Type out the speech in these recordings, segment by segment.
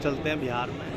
चलते हैं बिहार में।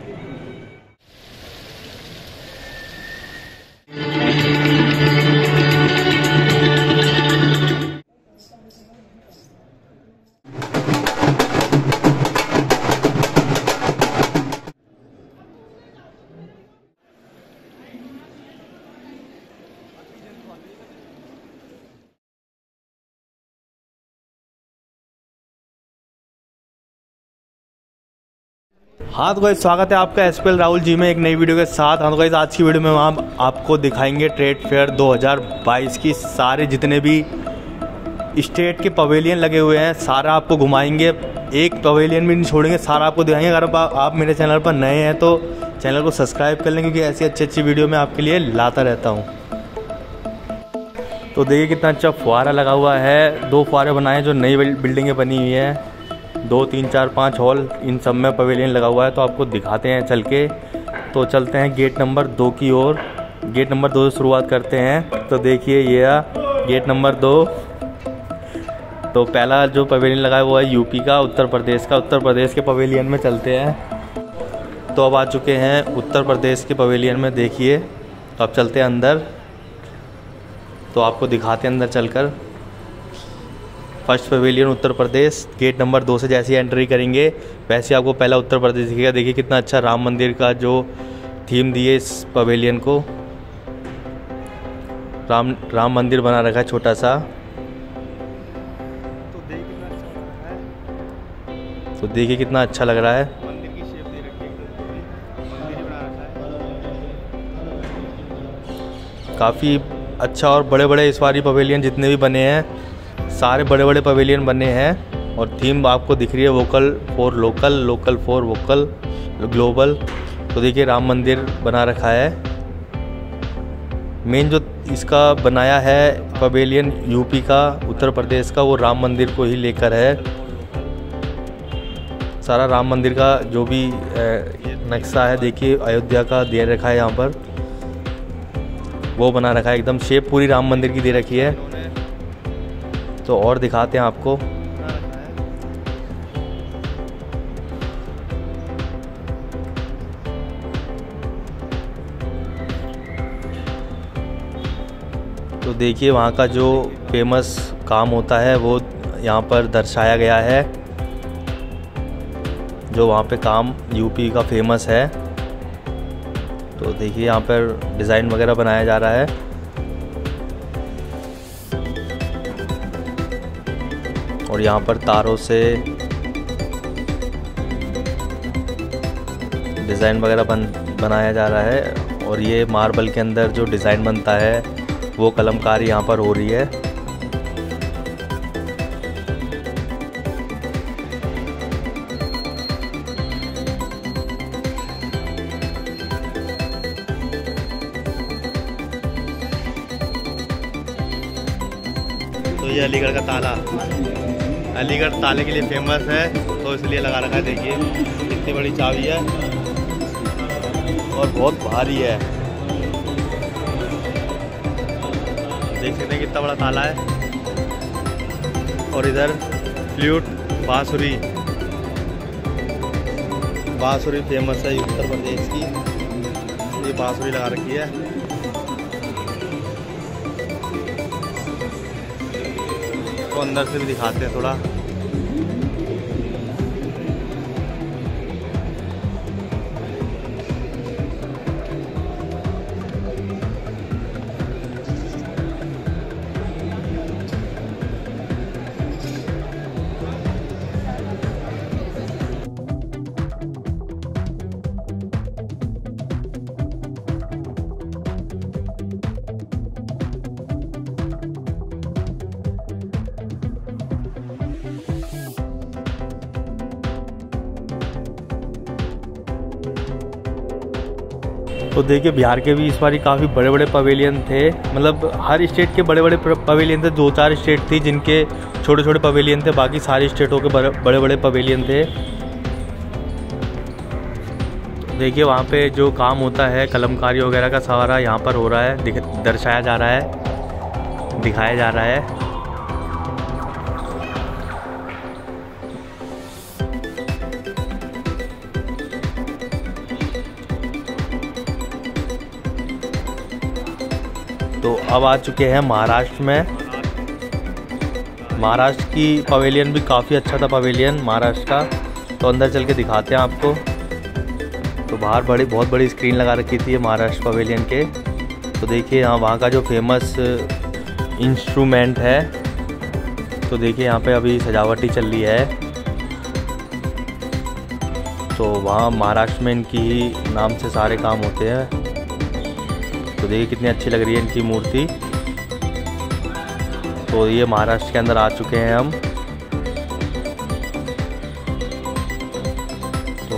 हाँ तो गाइस, स्वागत है आपका एसपीएल राहुल जी में एक नई वीडियो के साथ। हाँ तो गाइस, आज की वीडियो में हम आपको दिखाएंगे ट्रेड फेयर 2022 की सारे जितने भी स्टेट के पवेलियन लगे हुए हैं, सारा आपको घुमाएंगे। एक पवेलियन भी नहीं छोड़ेंगे, सारा आपको दिखाएंगे। अगर आप मेरे चैनल पर नए हैं तो चैनल को सब्सक्राइब कर लें, क्योंकि ऐसी अच्छी वीडियो मैं आपके लिए लाता रहता हूँ। तो देखिए कितना अच्छा फुहारा लगा हुआ है। 2 फुहारे बनाए हैं जो नई बिल्डिंगें बनी हुई हैं। 2, 3, 4, 5 हॉल, इन सब में पवेलियन लगा हुआ है। तो आपको दिखाते हैं चल के। तो चलते हैं गेट नंबर 2 की ओर। गेट नंबर 2 से शुरुआत करते हैं। तो देखिए ये गेट नंबर 2। तो पहला जो पवेलियन लगा है वो है यूपी का, उत्तर प्रदेश का। उत्तर प्रदेश के पवेलियन में चलते हैं। तो अब आ चुके हैं उत्तर प्रदेश के पवेलियन में। देखिए तो अब चलते हैं अंदर। तो आपको दिखाते हैं अंदर चलकर। First pavilion Uttar Pradesh, gate number 2 से जैसे ही एंट्री करेंगे वैसे आपको पहला उत्तर प्रदेश दिखेगा। देखिए कितना अच्छा राम मंदिर का जो थीम दिए इस पवेलियन को। राम मंदिर बना रखा है छोटा सा। तो देखिए कितना अच्छा लग रहा है। मंदिर की शेप दे रखी है, मंदिर ही बना रखा है। काफ़ी अच्छा और बड़े बड़े इस बारी पवेलियन जितने भी बने हैं सारे बड़े बड़े पवेलियन बने हैं। और थीम आपको दिख रही है vocal for local, local for vocal, global. तो देखिए राम मंदिर बना रखा है। मेन जो इसका बनाया है पवेलियन यूपी का, उत्तर प्रदेश का, वो राम मंदिर को ही लेकर है। सारा राम मंदिर का जो भी नक्शा है देखिए अयोध्या का दे रखा है यहाँ पर, वो बना रखा है। एकदम शेप पूरी राम मंदिर की दे रखी है। तो और दिखाते हैं आपको। तो देखिए वहाँ का जो फेमस काम होता है वो यहाँ पर दर्शाया गया है। जो वहाँ पे काम यूपी का फेमस है। तो देखिए यहाँ पर डिज़ाइन वगैरह बनाया जा रहा है। और यहाँ पर तारों से डिज़ाइन वगैरह बनाया जा रहा है। और ये मार्बल के अंदर जो डिज़ाइन बनता है वो कलमकारी यहाँ पर हो रही है। तो ये अलीगढ़ का ताला, अलीगढ़ ताले के लिए फेमस है, तो इसलिए लगा रखा है। देखिए कितनी बड़ी चाबी है और बहुत भारी है। देख सकते हैं कितना बड़ा ताला है। और इधर फ्लूट, बांसुरी, बांसुरी फेमस है उत्तर प्रदेश की। ये बांसुरी लगा रखी है। तो अंदर से भी दिखाते हैं थोड़ा। तो देखिए बिहार के भी इस बार काफ़ी बड़े बड़े पवेलियन थे। मतलब हर स्टेट के बड़े बड़े पवेलियन थे। 2-4 स्टेट थी जिनके छोटे छोटे पवेलियन थे, बाकी सारी स्टेटों के बड़े बड़े पवेलियन थे। देखिए वहाँ पे जो काम होता है कलमकारी वगैरह का सारा यहाँ पर हो रहा है, दर्शाया जा रहा है, दिखाया जा रहा है। तो अब आ चुके हैं महाराष्ट्र में। महाराष्ट्र की पवेलियन भी काफ़ी अच्छा था, पवेलियन महाराष्ट्र का। तो अंदर चल के दिखाते हैं आपको। तो बाहर बहुत बड़ी स्क्रीन लगा रखी थी महाराष्ट्र पवेलियन के। तो देखिए यहाँ वहाँ का जो फेमस इंस्ट्रूमेंट है, तो देखिए यहाँ पे अभी सजावटी चल रही है। तो वहाँ महाराष्ट्र में इनकी ही नाम से सारे काम होते हैं। तो देखिए कितनी अच्छी लग रही है इनकी मूर्ति। तो ये महाराष्ट्र के अंदर आ चुके हैं हम। तो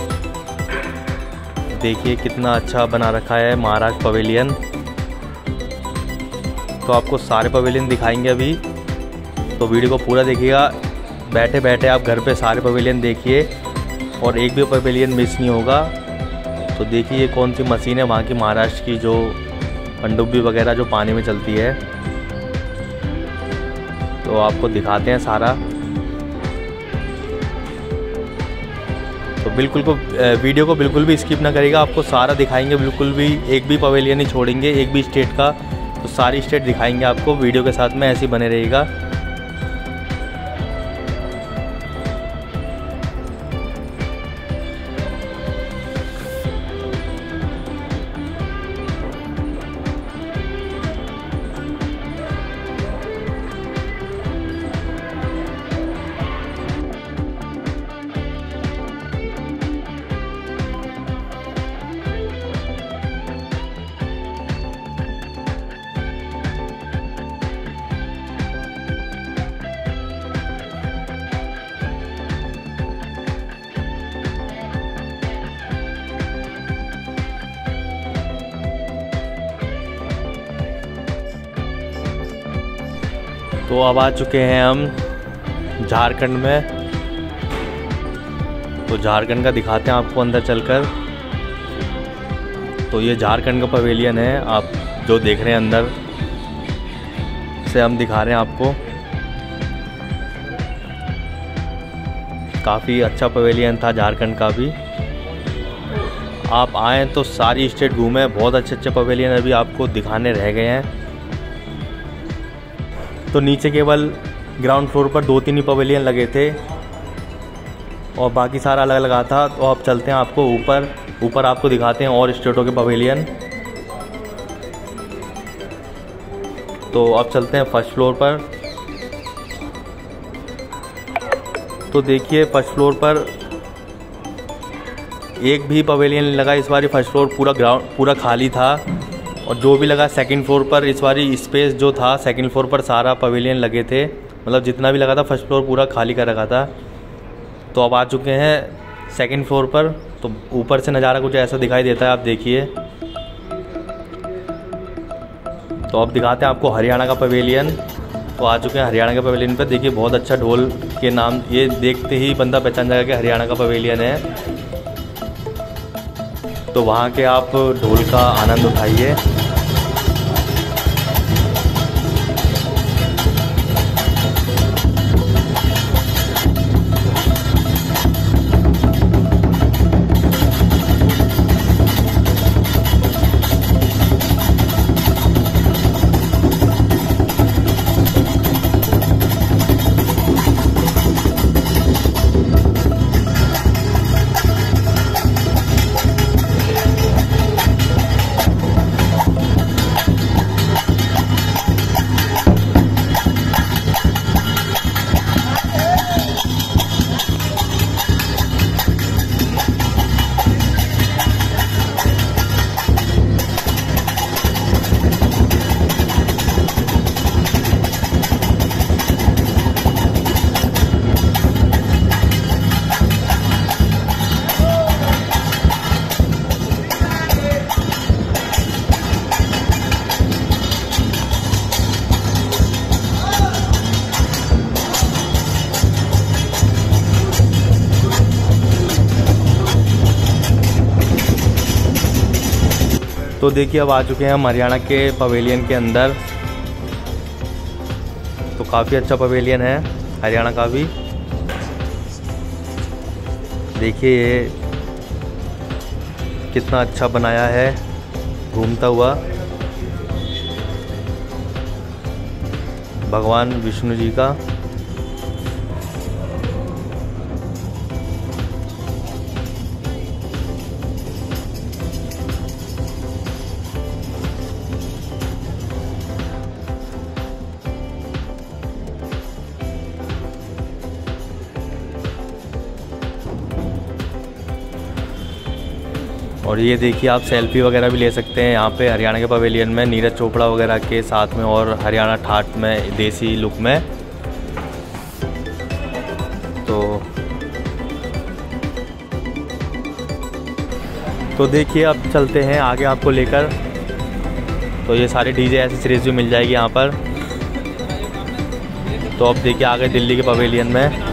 देखिए कितना अच्छा बना रखा है महाराष्ट्र पवेलियन। तो आपको सारे पवेलियन दिखाएंगे अभी, तो वीडियो को पूरा देखिएगा। बैठे बैठे आप घर पे सारे पवेलियन देखिए और एक भी पवेलियन मिस नहीं होगा। तो देखिए ये कौन सी मशीन है वहाँ की, महाराष्ट्र की, जो पनडुब्बी वगैरह जो पानी में चलती है। तो आपको दिखाते हैं सारा। तो वीडियो को बिल्कुल भी स्किप ना करिएगा, आपको सारा दिखाएंगे। बिल्कुल भी एक भी पवेलियन नहीं छोड़ेंगे, एक भी स्टेट का। तो सारी स्टेट दिखाएंगे आपको वीडियो के साथ में, ऐसे ही बने रहिएगा। तो अब आ चुके हैं हम झारखंड में। तो झारखंड का दिखाते हैं आपको अंदर चलकर। तो ये झारखंड का पवेलियन है, आप जो देख रहे हैं अंदर से हम दिखा रहे हैं आपको। काफ़ी अच्छा पवेलियन था झारखंड का भी। आप आएँ तो सारी स्टेट घूमें, बहुत अच्छे अच्छे पवेलियन अभी आपको दिखाने रह गए हैं। तो नीचे केवल ग्राउंड फ्लोर पर 2-3 ही पवेलियन लगे थे और बाकी सारा अलग लगा था। तो अब चलते हैं आपको ऊपर आपको दिखाते हैं और स्टेटों के पवेलियन। तो अब चलते हैं फर्स्ट फ्लोर पर। तो देखिए फर्स्ट फ्लोर पर एक भी पवेलियन नहीं लगा इस बार। फर्स्ट फ्लोर पूरा खाली था। और जो भी लगा सेकंड फ्लोर पर, इस बारी स्पेस जो था सेकंड फ्लोर पर सारा पवेलियन लगे थे। मतलब जितना भी लगा था फर्स्ट फ्लोर पूरा खाली कर रखा था। तो अब आ चुके हैं सेकंड फ्लोर पर। तो ऊपर से नज़ारा कुछ ऐसा दिखाई देता है, आप देखिए। तो अब दिखाते हैं आपको हरियाणा का पवेलियन। तो आ चुके हैं हरियाणा के पवेलियन पर। देखिए बहुत अच्छा ढोल के नाम, ये देखते ही बंदा पहचान जाएगा कि हरियाणा का पवेलियन है। तो वहाँ के आप ढोल का आनंद उठाइए। तो देखिए अब आ चुके हैं हम हरियाणा के पवेलियन के अंदर। तो काफ़ी अच्छा पवेलियन है हरियाणा का भी। देखिए ये कितना अच्छा बनाया है घूमता हुआ। भगवान विष्णु जी का। और ये देखिए आप सेल्फी वगैरह भी ले सकते हैं यहाँ पे हरियाणा के पवेलियन में, नीरज चोपड़ा वगैरह के साथ में और हरियाणा ठाट में देसी लुक में। तो देखिए अब चलते हैं आगे आपको लेकर। तो ये सारे डीजे एसेसरीज भी मिल जाएगी यहाँ पर। तो अब देखिए आगे दिल्ली के पवेलियन में।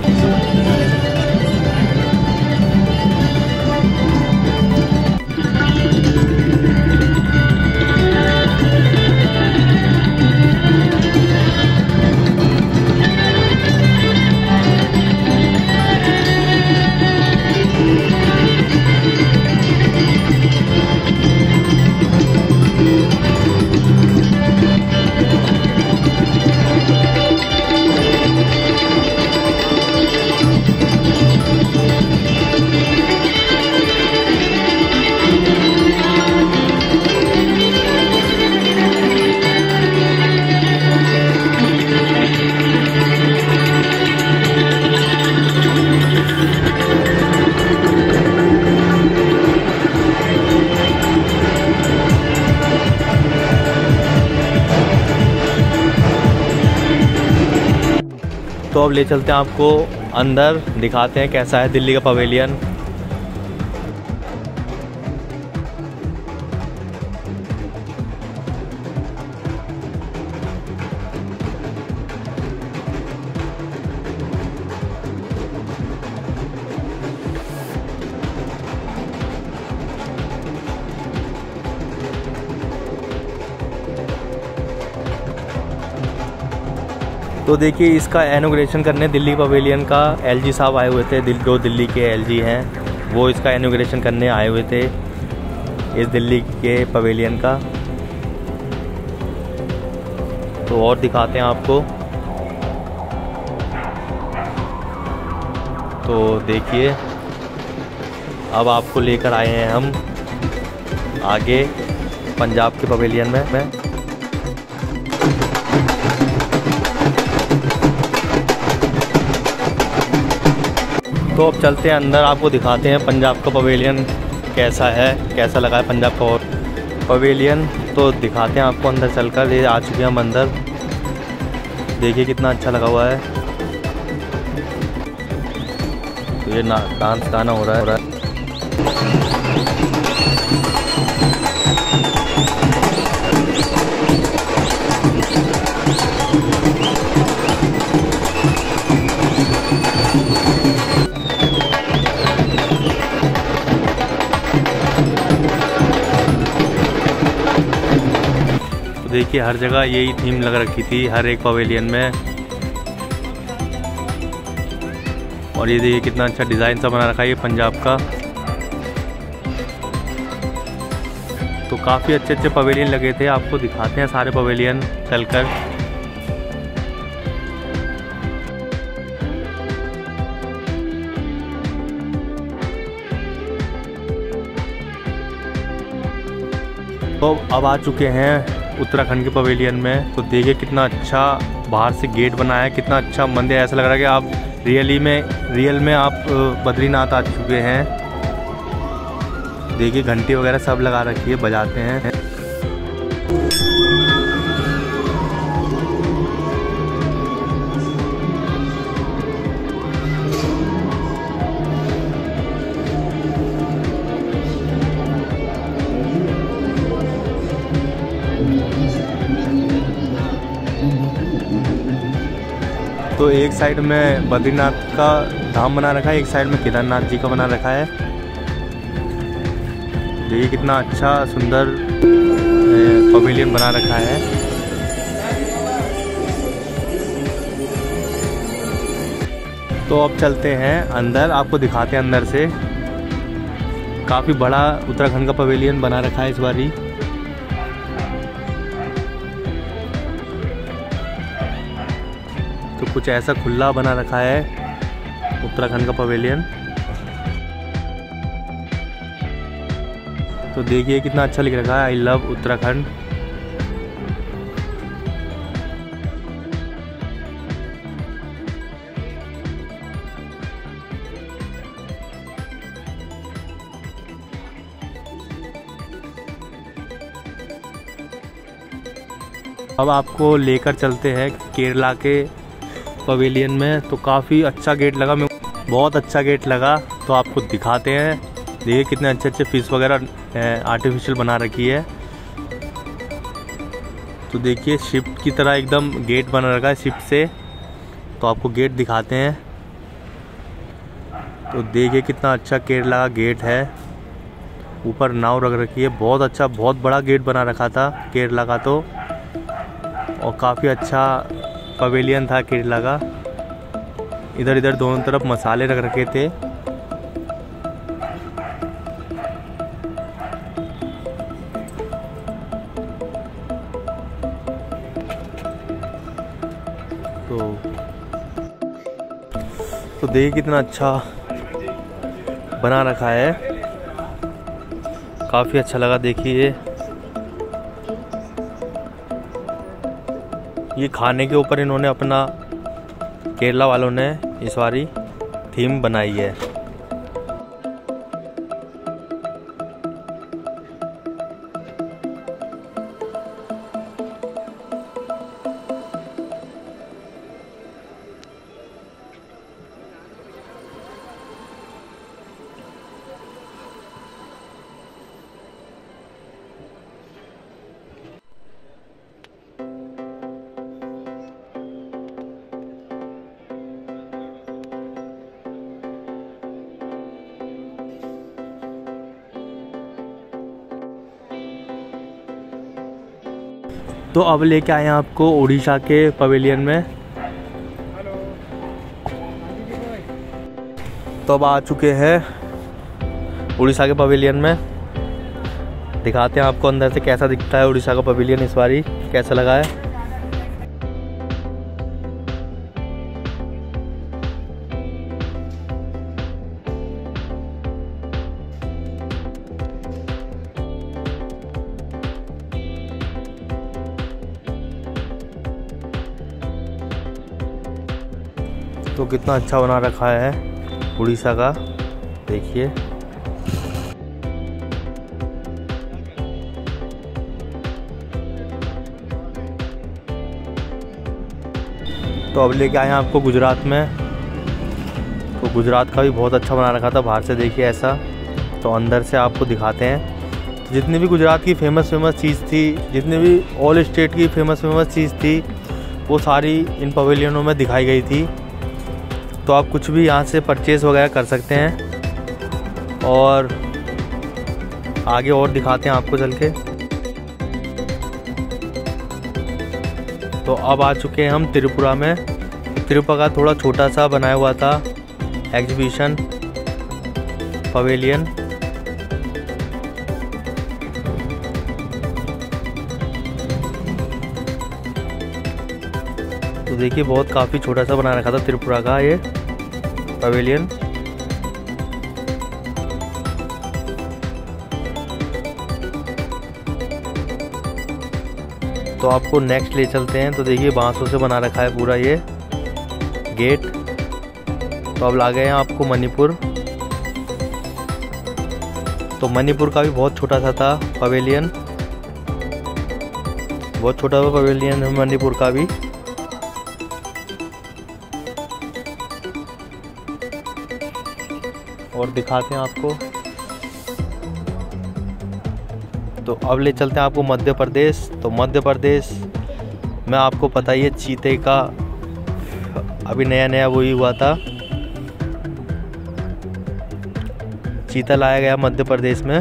तो अब ले चलते हैं आपको अंदर, दिखाते हैं कैसा है दिल्ली का पवेलियन। तो देखिए इसका इनॉग्रेशन करने दिल्ली पवेलियन का एलजी साहब आए हुए थे। जो दिल्ली के एलजी हैं वो इसका इनॉग्रेशन करने आए हुए थे इस दिल्ली के पवेलियन का। तो और दिखाते हैं आपको। तो देखिए अब आपको लेकर आए हैं हम आगे पंजाब के पवेलियन में। तो अब चलते हैं अंदर, आपको दिखाते हैं पंजाब का पवेलियन कैसा है, कैसा लगा है पंजाब का पवेलियन। तो दिखाते हैं आपको अंदर चलकर। ये आ चुके हैं हम अंदर, देखिए कितना अच्छा लगा हुआ है। तो ये डांस गाना हो रहा है। देखिए हर जगह यही थीम लग रखी थी हर एक पवेलियन में। और ये देखिए कितना अच्छा डिज़ाइन सा बना रखा है ये पंजाब का। तो काफ़ी अच्छे अच्छे पवेलियन लगे थे, आपको दिखाते हैं सारे पवेलियन चलकर। तो अब आ चुके हैं उत्तराखंड के पवेलियन में। तो देखिए कितना अच्छा बाहर से गेट बनाया है, कितना अच्छा मंदिर। ऐसा लग रहा है कि आप रियल में आप बद्रीनाथ आ चुके हैं। देखिए घंटी वगैरह सब लगा रखी है, बजाते हैं। तो एक साइड में बद्रीनाथ का धाम बना रखा है, एक साइड में केदारनाथ जी का बना रखा है। देखिए कितना अच्छा सुंदर पवेलियन बना रखा है। तो अब चलते हैं अंदर, आपको दिखाते हैं अंदर से। काफ़ी बड़ा उत्तराखंड का पवेलियन बना रखा है इस बारी। कुछ ऐसा खुला बना रखा है उत्तराखंड का पवेलियन। तो देखिए कितना अच्छा लिख रखा है, आई लव उत्तराखंड। अब आपको लेकर चलते हैं केरला के पवेलियन में। तो काफ़ी अच्छा गेट लगा, मैं बहुत अच्छा गेट लगा, तो आपको दिखाते हैं। देखिए कितने अच्छे अच्छे फिश वगैरह आर्टिफिशियल बना रखी है। तो देखिए शिप की तरह एकदम गेट बना रखा है शिप से। तो आपको गेट दिखाते हैं। तो देखिए कितना अच्छा केरला का गेट है, ऊपर नाव रख रखी है। बहुत अच्छा, बहुत बड़ा गेट बना रखा था केरला का तो, और काफ़ी अच्छा पवेलियन था केरला का। इधर इधर दोनों तरफ मसाले रख रखे थे। तो देखिए कितना अच्छा बना रखा है, काफ़ी अच्छा लगा। देखिए ये खाने के ऊपर इन्होंने अपना, केरला वालों ने इस बारी थीम बनाई है। तो अब लेके आए हैं आपको उड़ीसा के पवेलियन में। तो अब आ चुके हैं उड़ीसा के पवेलियन में। दिखाते हैं आपको अंदर से कैसा दिखता है उड़ीसा का पवेलियन इस बारी, कैसा लगा है। तो कितना अच्छा बना रखा है उड़ीसा का, देखिए। तो अब लेके आए हैं आपको गुजरात में। तो गुजरात का भी बहुत अच्छा बना रखा था, बाहर से देखिए ऐसा। तो अंदर से आपको दिखाते हैं। तो जितनी भी गुजरात की फेमस चीज़ थी, जितनी भी ऑल स्टेट की फेमस चीज़ थी, वो सारी इन पवेलियनों में दिखाई गई थी। तो आप कुछ भी यहाँ से परचेज़ वगैरह कर सकते हैं। और आगे और दिखाते हैं आपको चल के। तो अब आ चुके हैं हम त्रिपुरा में। त्रिपुरा का थोड़ा छोटा सा बनाया हुआ था एग्जीबिशन पवेलियन। तो देखिए बहुत काफ़ी छोटा सा बना रखा था त्रिपुरा का ये पवेलियन। तो आपको नेक्स्ट ले चलते हैं। तो देखिए बांसों से बना रखा है पूरा ये गेट। तो अब ला गए हैं आपको मणिपुर। तो मणिपुर का भी बहुत छोटा सा था पवेलियन, बहुत छोटा सा पवेलियन है मणिपुर का भी। और दिखाते हैं आपको। तो अब ले चलते हैं आपको मध्य प्रदेश। तो मध्य प्रदेश में आपको पता ही है चीते का अभी नया वही हुआ था, चीता लाया गया मध्य प्रदेश में।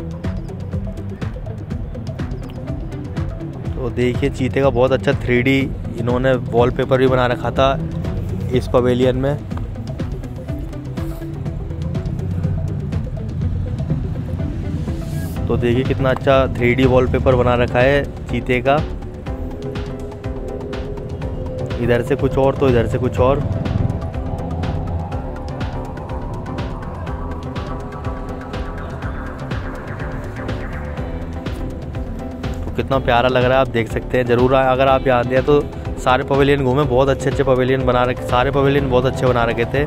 तो देखिए चीते का बहुत अच्छा 3D इन्होंने वॉलपेपर भी बना रखा था इस पवेलियन में। तो देखिए कितना अच्छा 3D वॉलपेपर बना रखा है चीते का। इधर से कुछ और तो इधर से कुछ और। तो कितना प्यारा लग रहा है, आप देख सकते हैं। ज़रूर अगर आप यहाँ आते हैं तो सारे पवेलियन घूमे, बहुत अच्छे अच्छे पवेलियन बना रखे, सारे पवेलियन बहुत अच्छे बना रखे थे।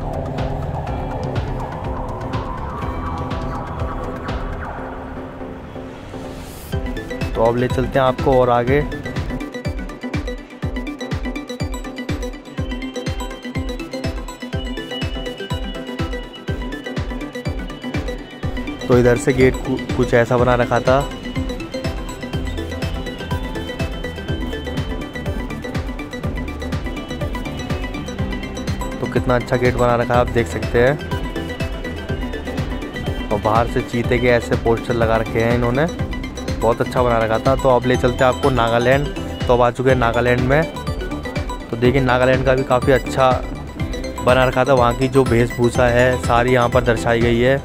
तो अब ले चलते हैं आपको और आगे। तो इधर से गेट कुछ ऐसा बना रखा था। तो कितना अच्छा गेट बना रखा है, आप देख सकते हैं। और बाहर से चीते के ऐसे पोस्टर लगा रखे हैं इन्होंने, बहुत अच्छा बना रखा था। तो अब ले चलते हैं आपको नागालैंड। तो अब आ चुके हैं नागालैंड में। तो देखिए नागालैंड का भी काफ़ी अच्छा बना रखा था। वहाँ की जो वेशभूषा है सारी यहाँ पर दर्शाई गई है।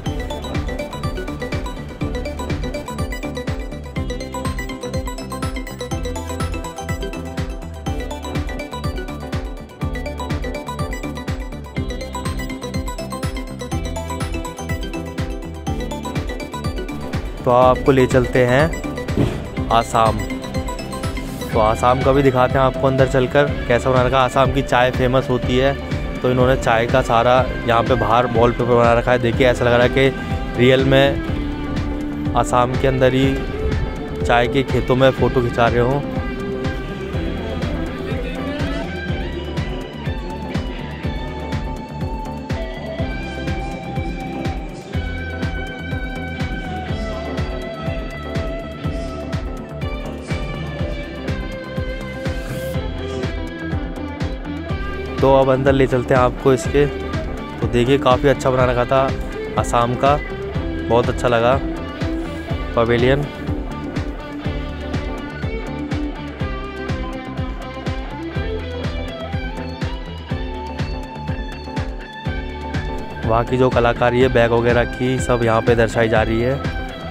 तो आपको ले चलते हैं आसाम। तो आसाम का भी दिखाते हैं आपको अंदर चलकर कैसा बना रखा है। आसाम की चाय फेमस होती है, तो इन्होंने चाय का सारा यहाँ पे बाहर वॉलपेपर बना रखा है। देखिए ऐसा लग रहा है कि रियल में आसाम के अंदर ही चाय के खेतों में फ़ोटो खिंचा रहे हों। तो अब अंदर ले चलते हैं आपको इसके। तो देखिए काफ़ी अच्छा बना रखा था आसाम का, बहुत अच्छा लगा पवेलियन। वहाँ की जो कलाकारी है बैग वगैरह की, सब यहाँ पे दर्शाई जा रही है।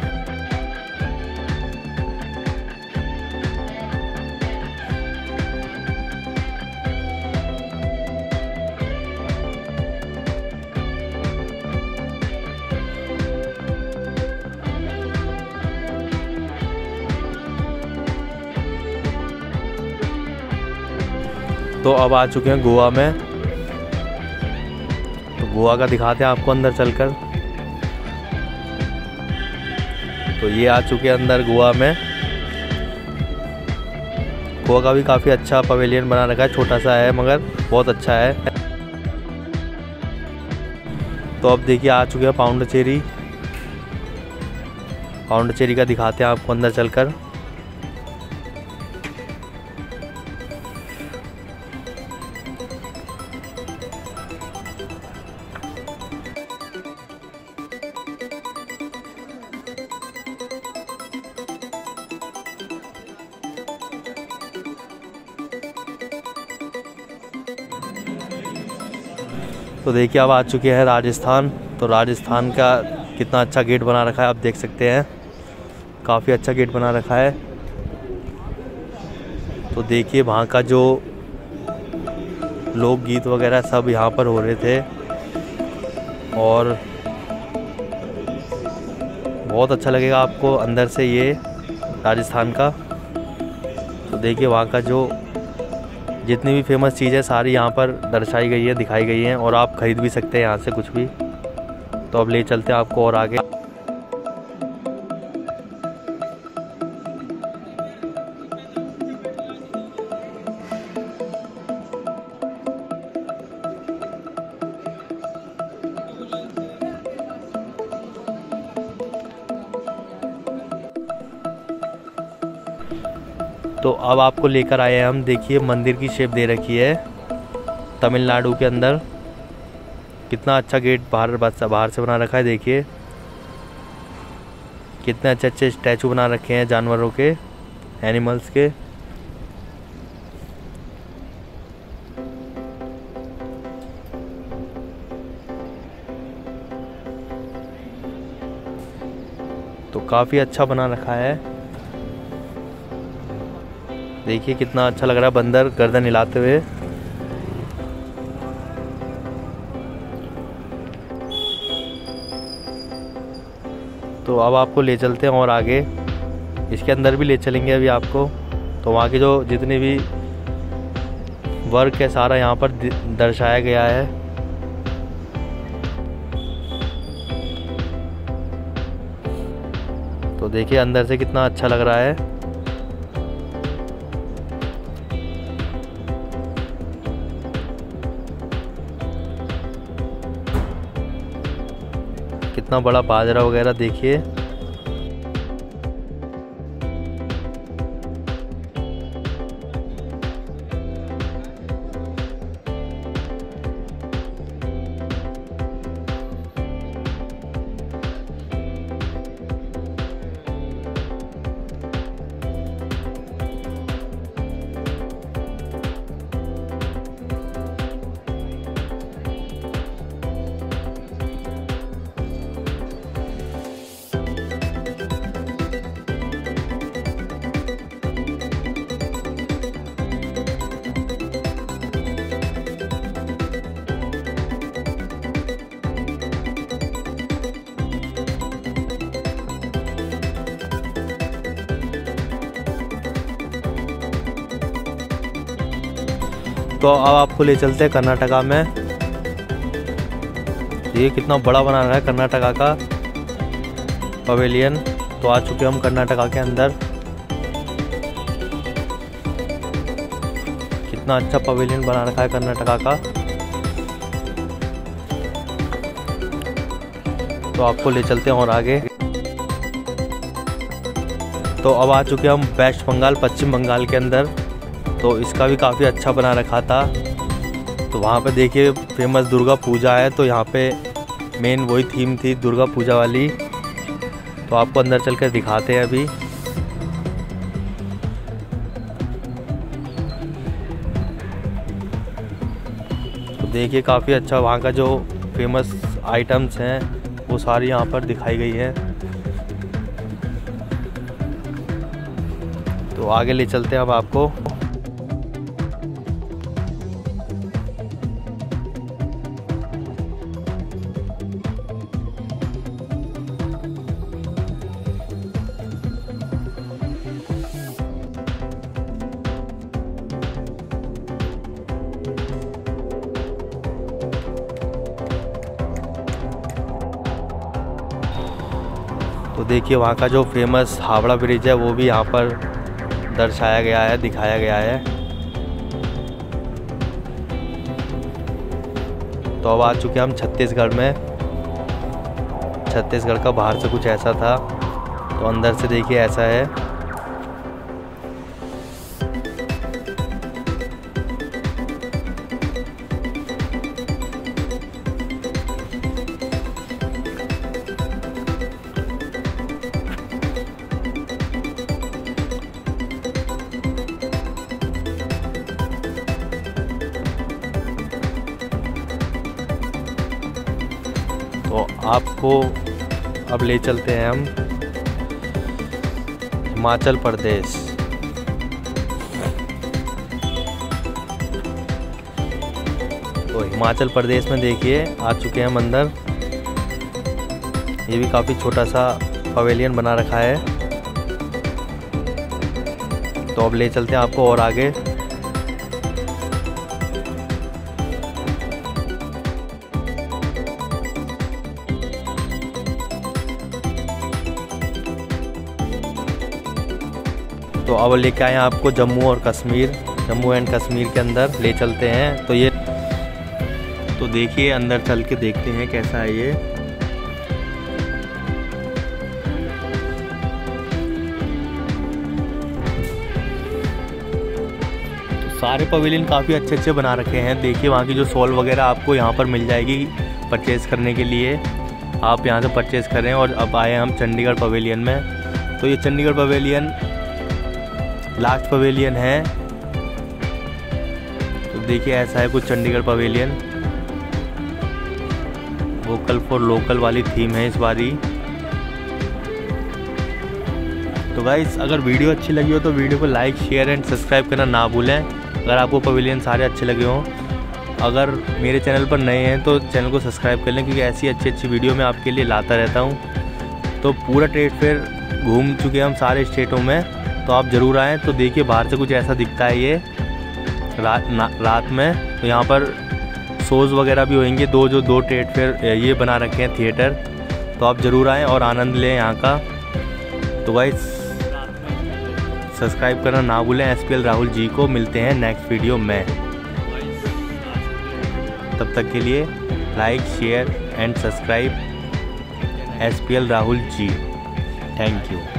तो अब आ चुके हैं गोवा में। तो गोवा का दिखाते हैं आपको अंदर चलकर। तो ये आ चुके हैं अंदर गोवा में। गोवा का भी काफ़ी अच्छा पवेलियन बना रखा है, छोटा सा है मगर बहुत अच्छा है। तो अब देखिए आ चुके हैं पाउंडचेरी। पाउंडचेरी का दिखाते हैं आपको अंदर चलकर। तो देखिए अब आ चुके हैं राजस्थान। तो राजस्थान का कितना अच्छा गेट बना रखा है, आप देख सकते हैं। काफ़ी अच्छा गेट बना रखा है। तो देखिए वहाँ का जो लोकगीत वगैरह सब यहाँ पर हो रहे थे और बहुत अच्छा लगेगा आपको अंदर से ये राजस्थान का। तो देखिए वहाँ का जो जितनी भी फेमस चीज़ है सारी यहाँ पर दर्शाई गई है, दिखाई गई हैं और आप ख़रीद भी सकते हैं यहाँ से कुछ भी। तो अब ले चलते हैं आपको और आगे। तो अब आपको लेकर आए हैं हम। देखिए मंदिर की शेप दे रखी है तमिलनाडु के अंदर। कितना अच्छा गेट बाहर से बना रखा है। देखिए कितने अच्छे अच्छे स्टैचू बना रखे हैं जानवरों के, एनिमल्स के। तो काफ़ी अच्छा बना रखा है। देखिए कितना अच्छा लग रहा है बंदर गर्दन हिलाते हुए। तो अब आपको ले चलते हैं और आगे, इसके अंदर भी ले चलेंगे अभी आपको। तो वहाँ के जो जितने भी वर्क है सारा यहाँ पर दर्शाया गया है। तो देखिए अंदर से कितना अच्छा लग रहा है। कितना बड़ा बाजरा वगैरह देखिए। तो अब आपको ले चलते हैं कर्नाटका में। ये कितना बड़ा बना रहा है कर्नाटका का पवेलियन। तो आ चुके हम कर्नाटका के अंदर। कितना अच्छा पवेलियन बना रखा है कर्नाटका का। तो आपको ले चलते हैं और आगे। तो अब आ चुके हम वेस्ट बंगाल, पश्चिम बंगाल के अंदर। तो इसका भी काफ़ी अच्छा बना रखा था। तो वहाँ पे देखिए फेमस दुर्गा पूजा है। तो यहाँ पे मेन वही थीम थी दुर्गा पूजा वाली। तो आपको अंदर चलकर दिखाते हैं अभी। तो देखिए काफ़ी अच्छा वहाँ का जो फेमस आइटम्स हैं वो सारी यहाँ पर दिखाई गई है। तो आगे ले चलते हैं अब आपको। तो देखिए वहाँ का जो फेमस हावड़ा ब्रिज है वो भी यहाँ पर दर्शाया गया है, दिखाया गया है। तो अब आ चुके हम छत्तीसगढ़ में। छत्तीसगढ़ का बाहर से कुछ ऐसा था, तो अंदर से देखिए ऐसा है। तो आपको अब ले चलते हैं हम हिमाचल प्रदेश। तो हिमाचल प्रदेश में देखिए आ चुके हैं हम अंदर। ये भी काफ़ी छोटा सा पवेलियन बना रखा है। तो अब ले चलते हैं आपको और आगे। तो अब लेके आए आपको जम्मू और कश्मीर, जम्मू एंड कश्मीर के अंदर ले चलते हैं। तो ये तो देखिए अंदर चल के देखते हैं कैसा है ये। तो सारे पवेलियन काफ़ी अच्छे अच्छे बना रखे हैं। देखिए वहाँ की जो शॉल वगैरह आपको यहाँ पर मिल जाएगी परचेज़ करने के लिए। आप यहाँ से परचेज़ करें। और अब आए हम चंडीगढ़ पवेलियन में। तो ये चंडीगढ़ पवेलियन लास्ट पवेलियन है। तो देखिए ऐसा है कुछ Chandigarh pavilion. Vocal for local वाली थीम है इस बारी। तो गाइस अगर वीडियो अच्छी लगी हो तो वीडियो को लाइक, शेयर एंड सब्सक्राइब करना ना भूलें। अगर आपको पवेलियन सारे अच्छे लगे हों। अगर मेरे चैनल पर नए हैं तो चैनल को सब्सक्राइब कर लें, क्योंकि ऐसी अच्छी अच्छी वीडियो मैं आपके लिए लाता रहता हूँ। तो पूरा ट्रेड फेयर घूम चुके हैं हम सारे स्टेटों में, तो आप ज़रूर आएँ। तो देखिए बाहर से कुछ ऐसा दिखता है ये रात में। तो यहाँ पर शोज़ वगैरह भी होंगे, दो ट्रेड फेयर ये बना रखे हैं थिएटर, तो आप ज़रूर आएँ और आनंद लें यहाँ का। तो गाइस सब्सक्राइब करना ना भूलें SPL राहुल जी को। मिलते हैं नेक्स्ट वीडियो में, तब तक के लिए like share and subscribe SPL Rahul ji. Thank you.